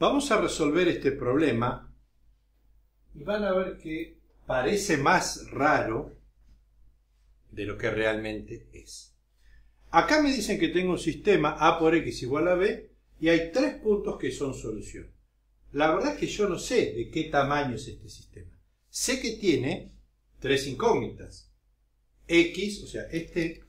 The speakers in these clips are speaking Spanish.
Vamos a resolver este problema y van a ver que parece más raro de lo que realmente es. Acá me dicen que tengo un sistema A por X igual a B y hay 3 puntos que son solución. La verdad es que yo no sé de qué tamaño es este sistema. Sé que tiene 3 incógnitas. X, o sea, este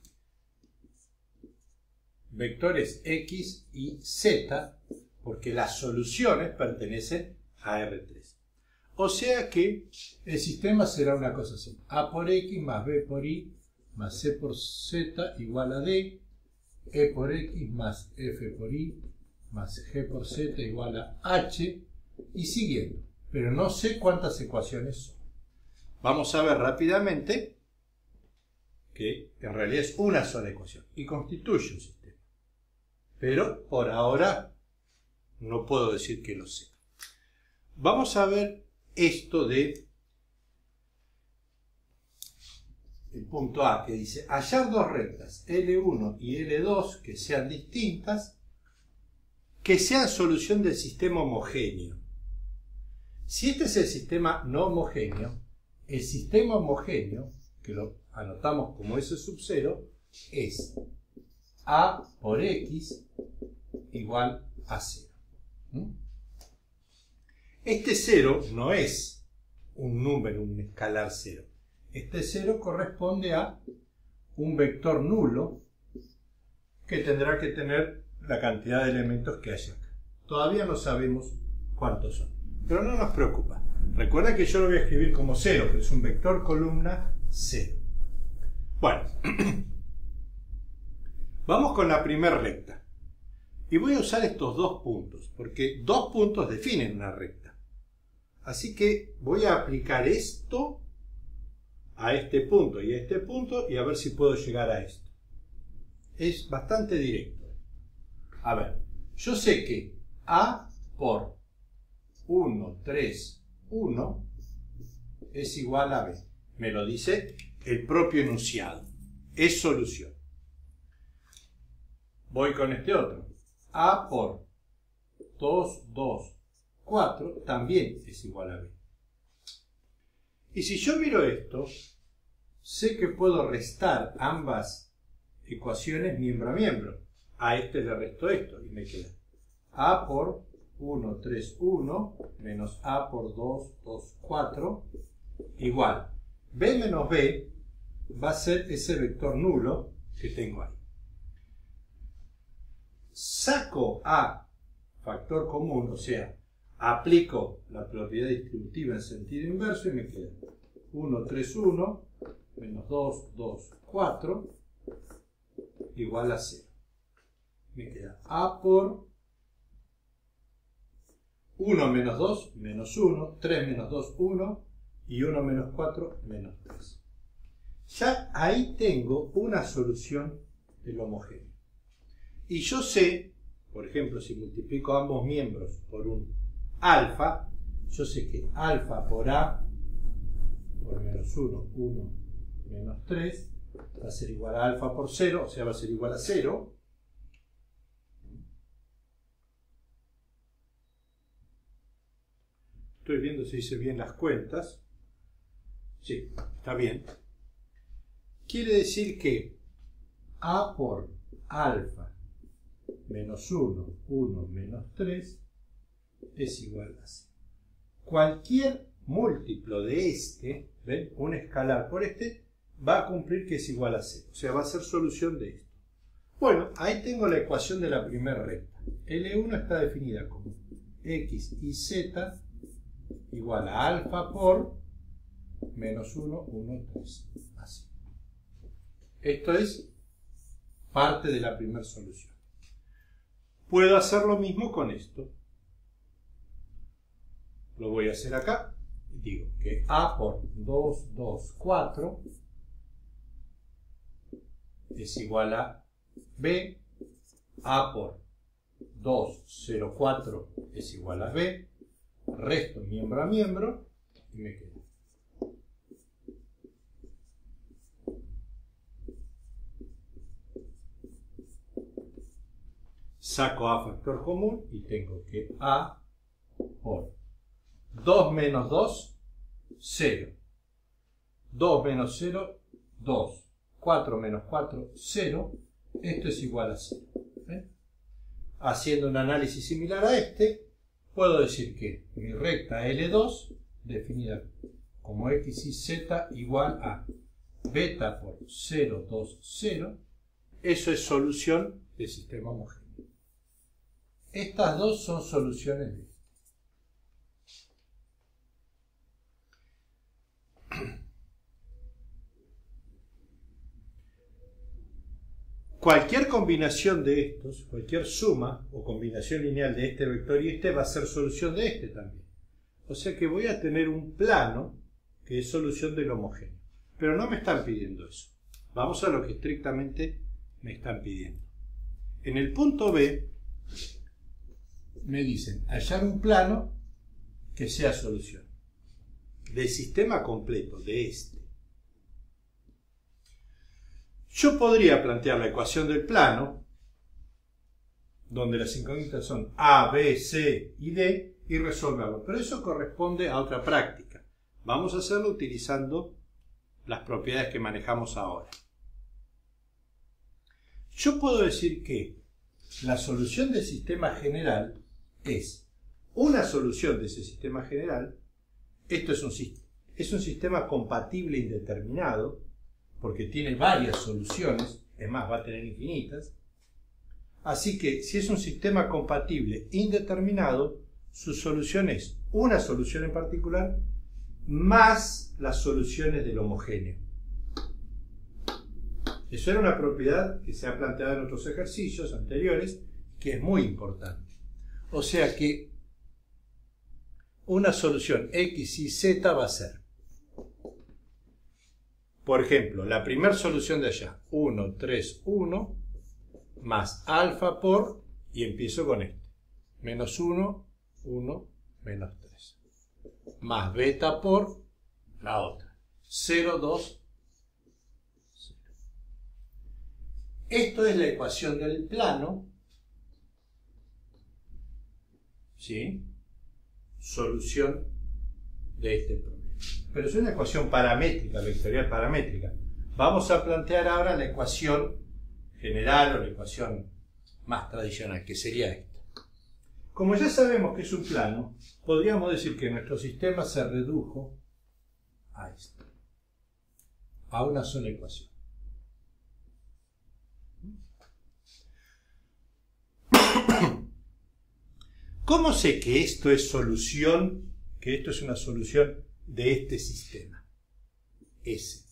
vector es X y Z, porque las soluciones pertenecen a R3. O sea que el sistema será una cosa así. A por X más B por Y más C por Z igual a D. E por X más F por Y más G por Z igual a H. Y siguiendo. Pero no sé cuántas ecuaciones son. Vamos a ver rápidamente que en realidad es una sola ecuación y constituye un sistema. Pero por ahora no puedo decir que lo sé. Vamos a ver esto de el punto A, que dice hallar dos rectas L1 y L2 que sean distintas, que sean solución del sistema homogéneo. Si este es el sistema no homogéneo, el sistema homogéneo, que lo anotamos como S sub 0, es A por X igual a 0. Este 0 no es un número, un escalar 0. Este 0 corresponde a un vector nulo que tendrá que tener la cantidad de elementos que hay acá. Todavía no sabemos cuántos son, pero no nos preocupa. Recuerda que yo lo voy a escribir como 0, pero es un vector columna 0. Bueno, vamos con la primera recta. Y voy a usar estos dos puntos, porque dos puntos definen una recta. Así que voy a aplicar esto a este punto y a este punto y a ver si puedo llegar a esto. Es bastante directo. A ver, yo sé que A por 1, 3, 1 es igual a B. Me lo dice el propio enunciado. Es solución. Voy con este otro. A por 2, 2, 4 también es igual a B. Y si yo miro esto, sé que puedo restar ambas ecuaciones miembro a miembro. A este le resto esto y me queda A por 1, 3, 1 menos A por 2, 2, 4 igual. B menos B va a ser ese vector nulo que tengo ahí. Saco A factor común, o sea, aplico la propiedad distributiva en sentido inverso y me queda 1, 3, 1 menos 2, 2, 4 igual a 0. Me queda A por 1 menos 2 menos 1, 3 menos 2, 1 y 1 menos 4 menos 3. Ya ahí tengo una solución del homogéneo. Y yo sé, por ejemplo, si multiplico ambos miembros por un alfa, yo sé que alfa por A por menos 1, 1 menos 3 va a ser igual a alfa por 0, o sea, va a ser igual a 0. Estoy viendo si hice bien las cuentas. Sí, está bien. Quiere decir que A por alfa menos 1, 1 menos 3 es igual a 0. Cualquier múltiplo de este, ¿ven? Un escalar por este, va a cumplir que es igual a 0. O sea, va a ser solución de esto. Bueno, ahí tengo la ecuación de la primera recta. L1 está definida como X y Z igual a alfa por menos 1, 1, 3. Así. Esto es parte de la primera solución. Puedo hacer lo mismo con esto. Lo voy a hacer acá. Digo que A por 2, 2, 4 es igual a B. A por 2, 0, 4 es igual a B. Resto miembro a miembro y me queda. Saco A factor común y tengo que A por 2 menos 2, 0. 2 menos 0, 2. 4 menos 4, 0. Esto es igual a 0. ¿Ven? Haciendo un análisis similar a este, puedo decir que mi recta L2, definida como x y z igual a beta por 0, 2, 0, eso es solución del sistema homogéneo. Estas dos son soluciones de este. Cualquier combinación de estos, cualquier suma o combinación lineal de este vector y este va a ser solución de este también. O sea que voy a tener un plano que es solución del homogéneo. Pero no me están pidiendo eso. Vamos a lo que estrictamente me están pidiendo. En el punto B me dicen hallar un plano que sea solución del sistema completo de este. Yo podría plantear la ecuación del plano, donde las incógnitas son A, B, C y D, y resolverlo. Pero eso corresponde a otra práctica. Vamos a hacerlo utilizando las propiedades que manejamos ahora. Yo puedo decir que la solución del sistema general es una solución de ese sistema general. Esto es un sistema compatible indeterminado, porque tiene varias soluciones, es más, va a tener infinitas. Así que si es un sistema compatible indeterminado, su solución es una solución en particular más las soluciones del homogéneo. Eso era una propiedad que se ha planteado en otros ejercicios anteriores, que es muy importante. O sea que una solución x y z va a ser, por ejemplo, la primera solución de allá, 1, 3, 1, más alfa por, y empiezo con este, menos 1, 1, menos 3, más beta por la otra, 0, 2, 0. Esto es la ecuación del plano, ¿sí? Solución de este problema. Pero es una ecuación paramétrica, vectorial paramétrica. Vamos a plantear ahora la ecuación general o la ecuación más tradicional, que sería esta. Como ya sabemos que es un plano, podríamos decir que nuestro sistema se redujo a esto, a una sola ecuación. ¿Cómo sé que esto es solución, que esto es una solución de este sistema? S.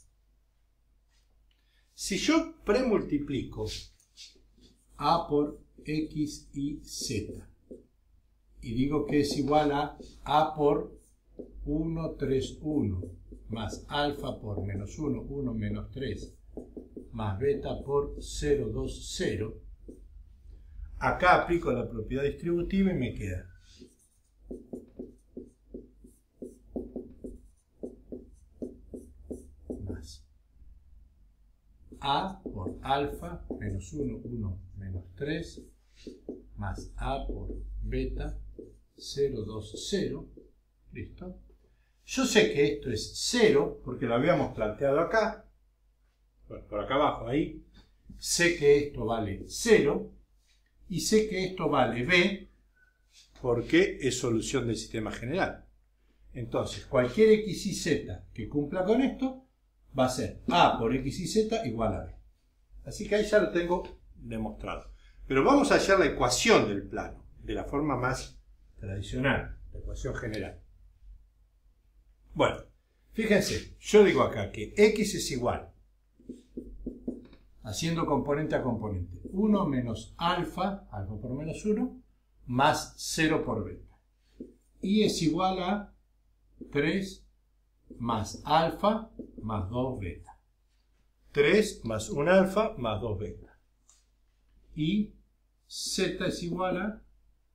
Si yo premultiplico A por X y Z y digo que es igual a A por 1, 3, 1 más alfa por menos 1, 1 menos 3 más beta por 0, 2, 0, acá aplico la propiedad distributiva y me queda más A por alfa menos 1, 1 menos 3 más A por beta 0, 2, 0. ¿Listo? Yo sé que esto es 0 porque lo habíamos planteado acá. Bueno, por acá abajo, ahí. Sé que esto vale 0 y sé que esto vale B porque es solución del sistema general. Entonces, cualquier x y z que cumpla con esto va a ser A por x y z igual a B. Así que ahí ya lo tengo demostrado. Pero vamos a hallar la ecuación del plano, de la forma más tradicional, la ecuación general. Bueno, fíjense, yo digo acá que x es igual, haciendo componente a componente, 1 menos alfa, alfa por menos 1, más 0 por beta. Y es igual a 3 más alfa más 2 beta. 3 más 1 alfa más 2 beta. Y z es igual a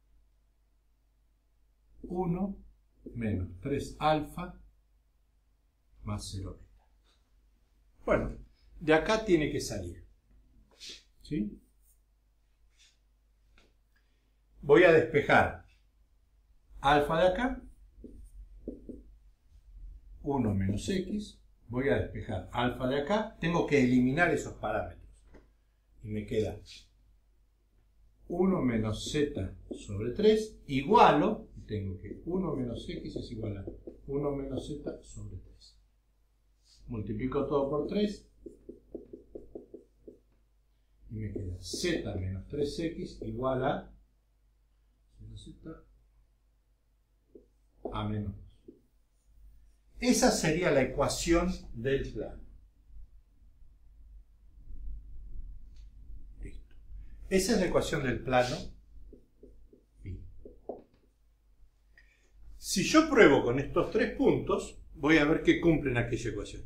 1 menos 3 alfa más 0 beta. Bueno, de acá tiene que salir. ¿Sí? Voy a despejar alfa de acá, 1 menos x, voy a despejar alfa de acá, tengo que eliminar esos parámetros. Y me queda 1 menos z sobre 3, igualo, tengo que 1 menos x es igual a 1 menos z sobre 3. Multiplico todo por 3 y me queda z menos 3x igual a z a menos 2. Esa sería la ecuación del plano. Listo. Esa es la ecuación del plano. Si yo pruebo con estos 3 puntos, voy a ver que cumplen aquella ecuación.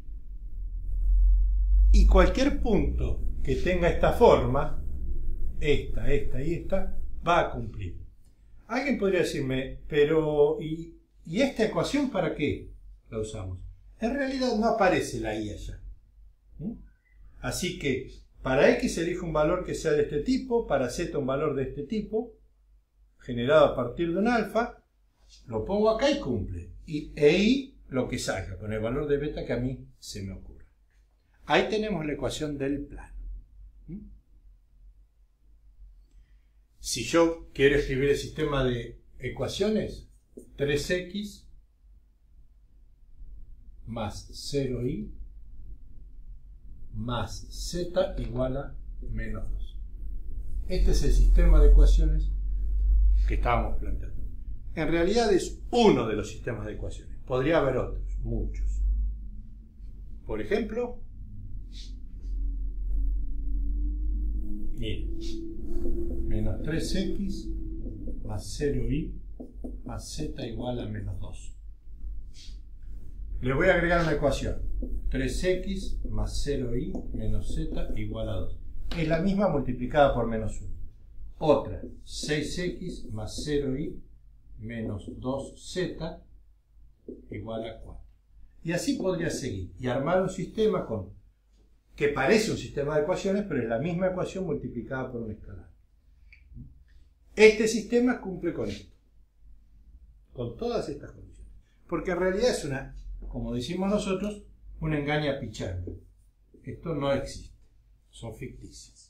Y cualquier punto que tenga esta forma, esta y esta, va a cumplir. Alguien podría decirme, pero ¿y esta ecuación para qué la usamos? En realidad no aparece la y allá. Así que para x elijo un valor que sea de este tipo, para z un valor de este tipo, generado a partir de un alfa, lo pongo acá y cumple. E y lo que salga, con el valor de beta que a mí se me ocurra. Ahí tenemos la ecuación del plano. Si yo quiero escribir el sistema de ecuaciones, 3x más 0y más z igual a menos 2. Este es el sistema de ecuaciones que estábamos planteando. En realidad es uno de los sistemas de ecuaciones. Podría haber otros, muchos. Por ejemplo, miren, menos 3x más 0y más z igual a menos 2. Le voy a agregar una ecuación. 3x más 0y menos z igual a 2. Es la misma multiplicada por menos 1. Otra, 6x más 0y menos 2z igual a 4. Y así podría seguir y armar un sistema que parece un sistema de ecuaciones, pero es la misma ecuación multiplicada por un escalar. Este sistema cumple con esto, con todas estas condiciones. Porque en realidad es como decimos nosotros, una engaña pichanga. Esto no existe, son ficticias.